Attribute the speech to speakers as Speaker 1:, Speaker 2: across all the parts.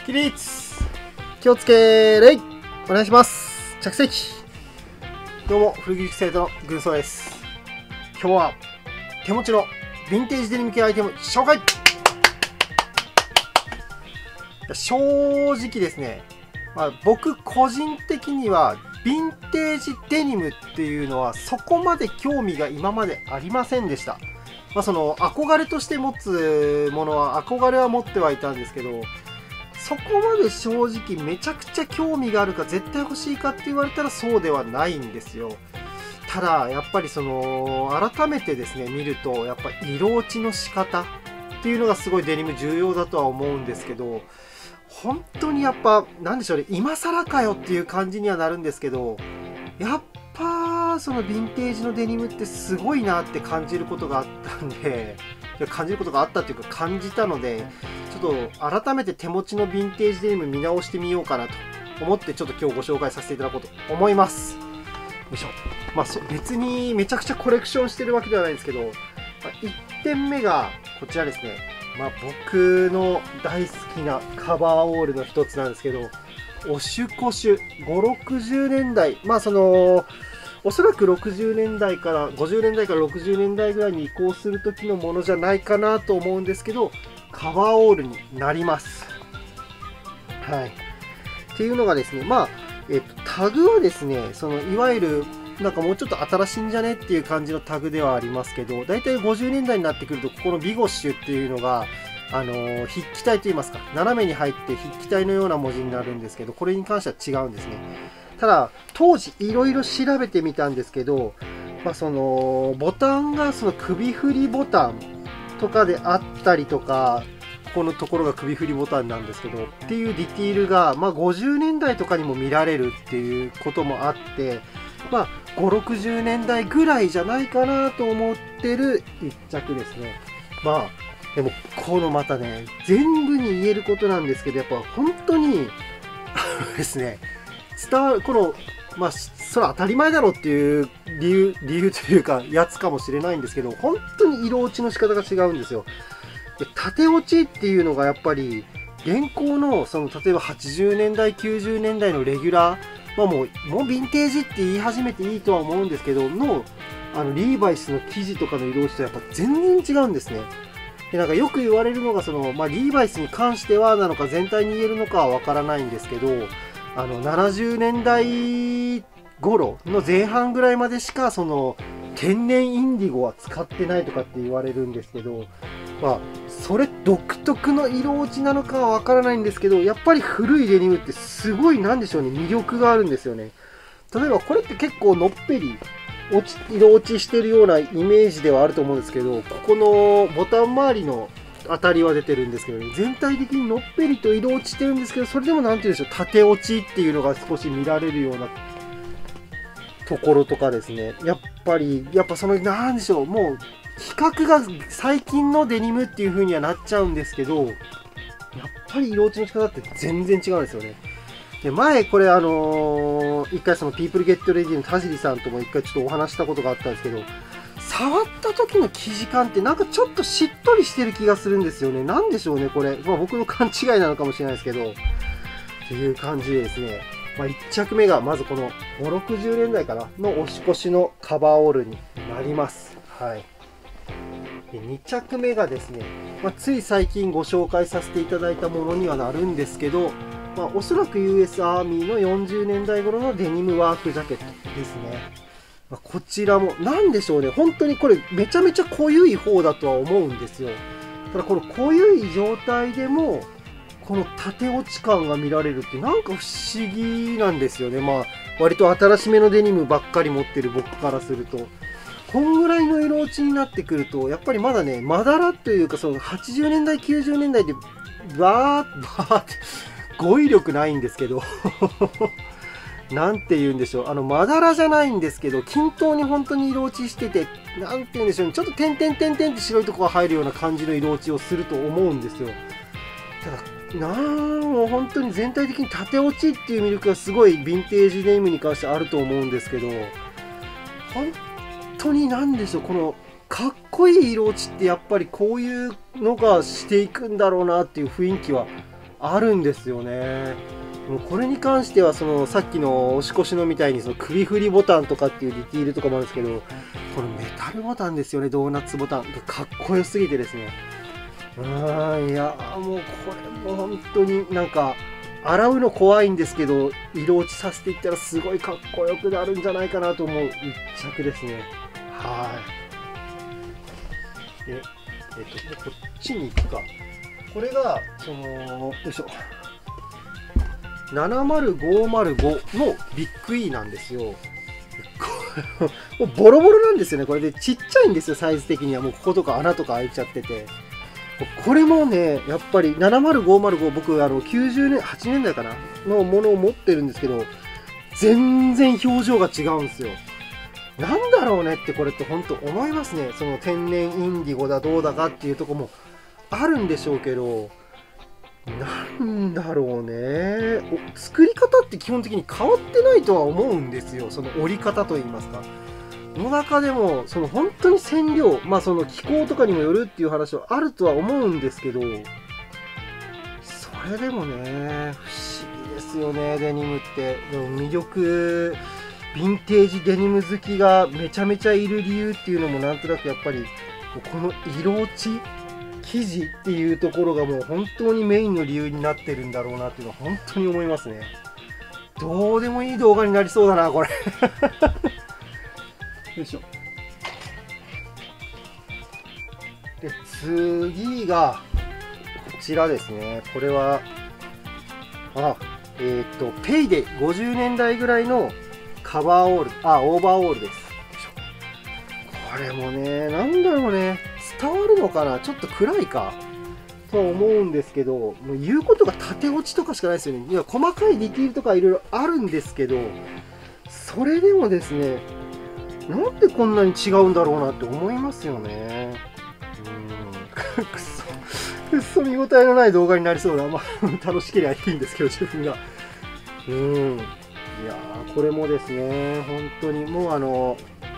Speaker 1: 起立、気をつけ礼、お願いします。着席。どうも古着生徒の軍曹です。今日は手持ちのヴィンテージデニム系アイテム紹介。正直ですね、僕個人的にはヴィンテージデニムっていうのはそこまで興味が今までありませんでした。その憧れとして持つものは憧れは持ってはいたんですけど、そこまで正直めちゃくちゃ興味があるか絶対欲しいかって言われたらそうではないんですよ。ただやっぱりその改めてですね見ると、やっぱ色落ちの仕方っていうのがすごいデニム重要だとは思うんですけど、本当にやっぱなんでしょうね、今更かよっていう感じにはなるんですけど、やっぱそのヴィンテージのデニムってすごいなって感じることがあったんで、感じることがあったっていうか感じたので、ちょっと改めて手持ちのヴィンテージデニム見直してみようかなと思って、ちょっと今日ご紹介させていただこうと思います。よいしょ。別にめちゃくちゃコレクションしてるわけではないんですけど、1点目がこちらですね。僕の大好きなカバーオールの一つなんですけど、オシュコシュ5、60年代、おそらく60年代から50年代から60年代ぐらいに移行する時のものじゃないかなと思うんですけど、カバーオールになります。はい。っていうのがですね、タグはですね、いわゆるなんかもうちょっと新しいんじゃねっていう感じのタグではありますけど、だいたい50年代になってくると、ここのビゴッシュっていうのが、筆記体といいますか、斜めに入って筆記体のような文字になるんですけど、これに関しては違うんですね。ただ、当時いろいろ調べてみたんですけど、ボタンが首振りボタンとかであったりとか、ここのところが首振りボタンなんですけど、っていうディティールが、50年代とかにも見られるっていうこともあって、5、60年代ぐらいじゃないかなと思ってる一着ですね。でも、このまたね、全部に言えることなんですけど、やっぱ本当に、ですね、伝わる、それは当たり前だろうっていう理由というか、やつかもしれないんですけど、本当に色落ちの仕方が違うんですよ。で、縦落ちっていうのがやっぱり、現行の、例えば80年代、90年代のレギュラー、もうヴィンテージって言い始めていいとは思うんですけど、リーバイスの生地とかの色落ちとやっぱ全然違うんですね。で、なんかよく言われるのが、リーバイスに関してはなのか全体に言えるのかはわからないんですけど、70年代頃の前半ぐらいまでしか、天然インディゴは使ってないとかって言われるんですけど、それ独特の色落ちなのかはわからないんですけど、やっぱり古いデニムってすごい、なんでしょうね、魅力があるんですよね。例えばこれって結構のっぺり色落ちしてるようなイメージではあると思うんですけど、ここのボタン周りの当たりは出てるんですけど、全体的にのっぺりと色落ちしてるんですけど、それでもなんて言うんでしょう、縦落ちっていうのが少し見られるようなところとかですね。やっぱなんでしょう、もう比較が最近のデニムっていう風にはなっちゃうんですけど、やっぱり色落ちの仕方って全然違うんですよね。で、前これ一回ピープルゲットレディの田尻さんとも一回ちょっとお話したことがあったんですけど、触った時の生地感ってなんかちょっとしっとりしてる気がするんですよね。なんでしょうね、これ。僕の勘違いなのかもしれないですけど、っていう感じでですね。1着目がまずこの5、60年代かなの押し越しのカバーオールになります。はい。で、2着目がですね、つい最近ご紹介させていただいたものにはなるんですけど、おそらく US アーミーの40年代頃のデニムワークジャケットですね。こちらも、なんでしょうね、本当にこれめちゃめちゃ濃ゆい方だとは思うんですよ。ただこの濃ゆい状態でも、この縦落ち感が見られるってなんか不思議なんですよね。割と新しめのデニムばっかり持ってる僕からすると。こんぐらいの色落ちになってくると、やっぱりまだね、まだらというか、80年代、90年代で、バーって、語彙力ないんですけど、なんて言うんでしょう、まだらじゃないんですけど、均等に本当に色落ちしてて、なんて言うんでしょうね、ちょっと点々点々って白いところが入るような感じの色落ちをすると思うんですよ。ただ、もう本当に全体的に縦落ちっていう魅力がすごいヴィンテージデニムに関してあると思うんですけど、本当になんでしょう、このかっこいい色落ちってやっぱりこういうのがしていくんだろうなっていう雰囲気はあるんですよね。もうこれに関してはさっきの押し越しのみたいに首振りボタンとかっていうディティールとかもあるんですけど、このメタルボタンですよね、ドーナツボタンがかっこよすぎてですね。いやもうこれも本当になんか洗うの怖いんですけど、色落ちさせていったらすごいかっこよくなるんじゃないかなと思う一着ですね。で、こっちに行くか。これがよいしょ、70505のビッグ E なんですよ。もうボロボロなんですよね。これでちっちゃいんですよ、サイズ的には。もうこことか穴とか開いちゃってて。これもね、やっぱり70505、僕90年、8年代かなのものを持ってるんですけど、全然表情が違うんですよ。なんだろうねってこれって本当思いますね。天然インディゴだどうだかっていうとこもあるんでしょうけど、なんだろうね。作り方って基本的に変わってないとは思うんですよ。折り方といいますか。の中でも本当に染料、気候とかにもよるっていう話はあるとは思うんですけど、それでもね、不思議ですよね、デニムって。でも魅力、ヴィンテージデニム好きがめちゃめちゃいる理由っていうのもなんとなくやっぱりこの色落ち生地っていうところがもう本当にメインの理由になってるんだろうなっていうのは本当に思いますね。どうでもいい動画になりそうだなこれよいしょ。で次がこちらですね。これはペイで50年代ぐらいのカバーオール、オーバーオールです。これもね、なんだろうね、伝わるのかな、ちょっと暗いかと思うんですけど、もう言うことが縦落ちとかしかないですよね。いや、細かいディティールとかいろいろあるんですけど、それでもですね、なんでこんなに違うんだろうなって思いますよね。くっそ見応えのない動画になりそうだ。楽しければいいんですけど、自分が。いやー、これもですね、本当にもう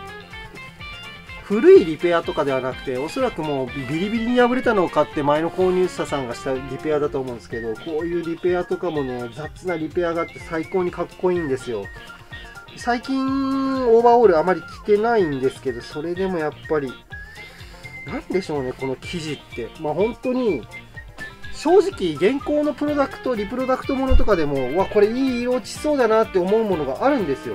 Speaker 1: 古いリペアとかではなくて、おそらくもうビリビリに破れたのを買って前の購入者さんがしたリペアだと思うんですけど、こういうリペアとかもね、雑なリペアがあって最高にかっこいいんですよ。最近オーバーオールあまり着てないんですけど、それでもやっぱりなんでしょうね、この生地って。本当に正直現行のプロダクト、リプロダクトものとかでもこれいい色落ちそうだなって思うものがあるんですよ。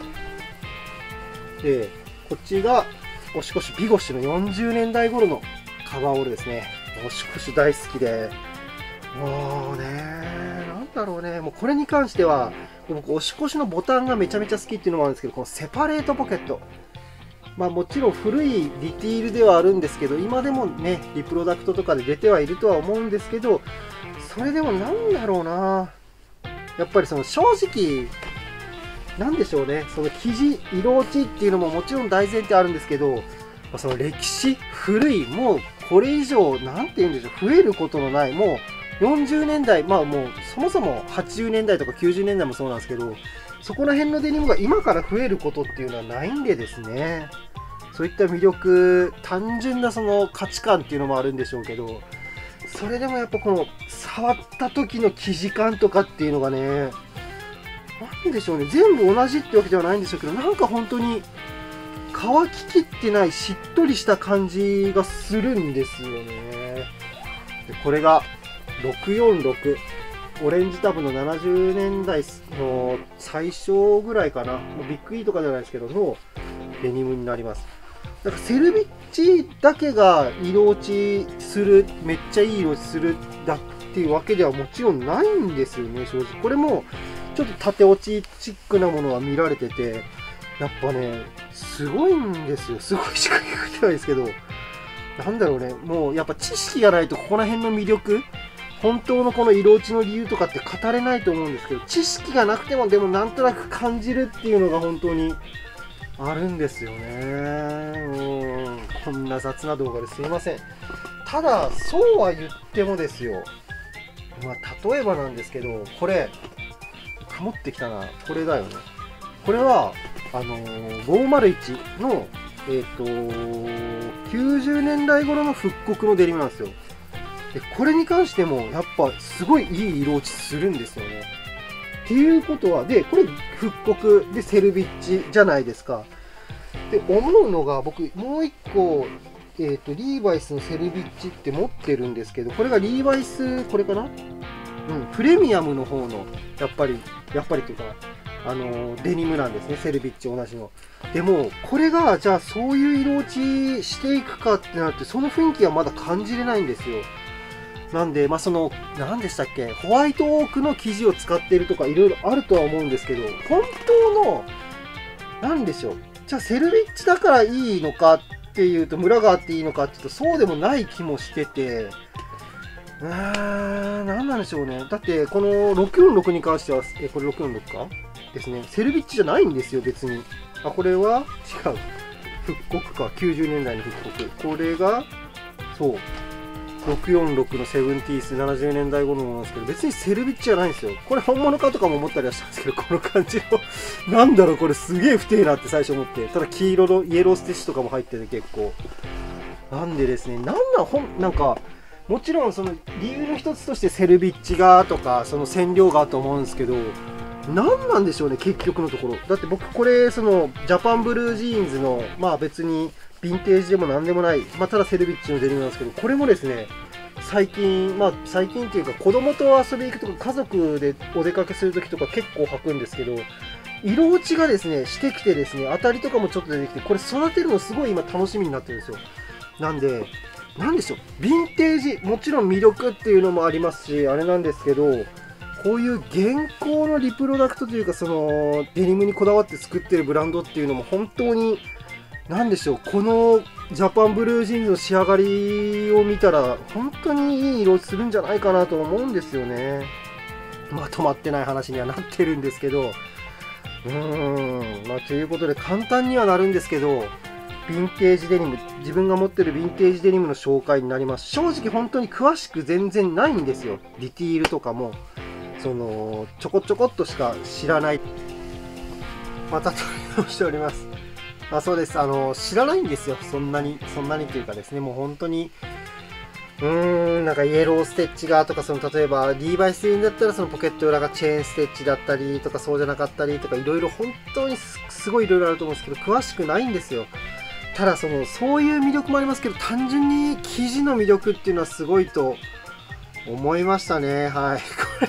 Speaker 1: でこっちがオシコシビゴッシュの40年代頃のカバーオールですね。オシコシ大好きで、もうね、なんだろうね、もうこれに関しては僕オシコシのボタンがめちゃめちゃ好きっていうのもあるんですけど、このセパレートポケット、もちろん古いディティールではあるんですけど、今でもねリプロダクトとかで出てはいるとは思うんですけど、それでもなんだろうな、やっぱり正直なんでしょうね、その生地色落ちっていうのももちろん大前提あるんですけど、その歴史古い、もうこれ以上なんて言うんでしょう、増えることのない、もう40年代、もうそもそも80年代とか90年代もそうなんですけど、そこら辺のデニムが今から増えることっていうのはないんでですね、そういった魅力、単純なその価値観っていうのもあるんでしょうけど、それでもやっぱこの触った時の生地感とかっていうのがね、なんでしょうね、全部同じってわけではないんでしょうけど、なんか本当に乾ききってないしっとりした感じがするんですよね。でこれが646、オレンジタブの70年代の最初ぐらいかな、もうビッグ E とかじゃないですけどのデニムになります。なんかセルビッチだけが色落ちする、めっちゃいい色落ちするだっていうわけではもちろんないんですよね、正直。これもちょっと縦落ちチックなものは見られてて、やっぱね、すごいんですよ。すごいしか言ってないですけど、なんだろうね、もうやっぱ知識がないとここら辺の魅力、本当のこの色落ちの理由とかって語れないと思うんですけど、知識がなくてもでもなんとなく感じるっていうのが本当にあるんですよね。こんな雑な動画ですいません。ただそうは言ってもですよ、例えばなんですけど、これ曇ってきたな、これだよね。これは501の90年代頃の復刻のデニムなんですよ。 でこれに関してもやっぱすごいいい色落ちするんですよね。っていうことは、でこれ復刻でセルビッチじゃないですか。で思うのが、僕もう一個リーバイスのセルビッチって持ってるんですけど、これがリーバイス、これかな、プレミアムの方のやっぱりというかデニムなんですね、セルビッチ同じの。でもこれがじゃあそういう色落ちしていくかってなって、その雰囲気はまだ感じれないんですよ。なんで何でしたっけ、ホワイトオークの生地を使っているとかいろいろあるとは思うんですけど、本当のなんでしょう、じゃあセルビッチだからいいのかっていうと、ムラがあっていいのかっていうとそうでもない気もしてて、何なんでしょうね。だってこの646に関しては、これ646かですね、セルビッチじゃないんですよ別に。これは違う、復刻か、90年代の復刻。これがそう646のセブンティース、70年代頃のものなんですけど、別にセルビッチじゃないんですよ。これ本物かとかも思ったりはしたんですけど、この感じのなんだろうこれすげえ不定なって最初思って、ただ黄色のイエローステッチとかも入ってて結構なんでですね、なんかもちろんその理由の一つとしてセルビッチがとかその染料がと思うんですけど、何なんでしょうね結局のところ。だって僕これそのジャパンブルージーンズの別にヴィンテージでも何でもない、ただセルビッチのデニムなんですけど、これもですね最近っていうか子供と遊び行くとか家族でお出かけする時とか結構履くんですけど、色落ちがですねしてきてですね、当たりとかもちょっと出てきて、これ育てるのすごい今楽しみになってるんですよ。なんでなんでしょう、ヴィンテージもちろん魅力っていうのもありますしあれなんですけど、こういう現行のリプロダクトというか、そのデニムにこだわって作ってるブランドっていうのも本当に何でしょう、このジャパンブルージーンズの仕上がりを見たら本当にいい色するんじゃないかなと思うんですよね。まとまってない話にはなってるんですけど、ということで簡単にはなるんですけど、ヴィンテージデニム、自分が持ってるヴィンテージデニムの紹介になります。正直本当に詳しく全然ないんですよ。ディティールとかもそのちょこちょこっとしか知らない。また取り直しております。そうです、知らないんですよ、そんなにというかですね、もう本当になんかイエローステッチがとか、その例えばリーバイスだったらそのポケット裏がチェーンステッチだったりとか、そうじゃなかったりとか、いろいろ本当にすごいいろいろあると思うんですけど、詳しくないんですよ。ただそういう魅力もありますけど、単純に生地の魅力っていうのはすごいと思いましたね。はい、こ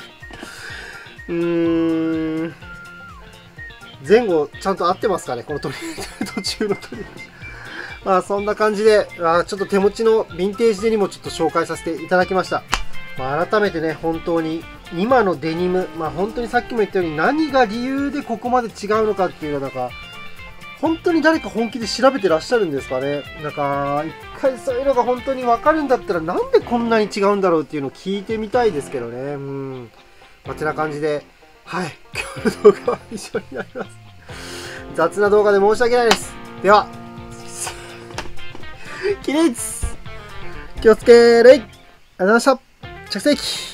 Speaker 1: れ前後ちゃんと合ってますかね、この途中の取りそんな感じでちょっと手持ちのヴィンテージデニムをちょっと紹介させていただきました。改めてね、本当に今のデニム、本当にさっきも言ったように何が理由でここまで違うのかっていうのは、なんか本当に誰か本気で調べてらっしゃるんですかね。なんか一回そういうのが本当に分かるんだったら、なんでこんなに違うんだろうっていうのを聞いてみたいですけどね。てな感じで、はい、今日の動画は以上になります。雑な動画で申し訳ないです。では起立、気をつけ礼、ありがとうございました。着席。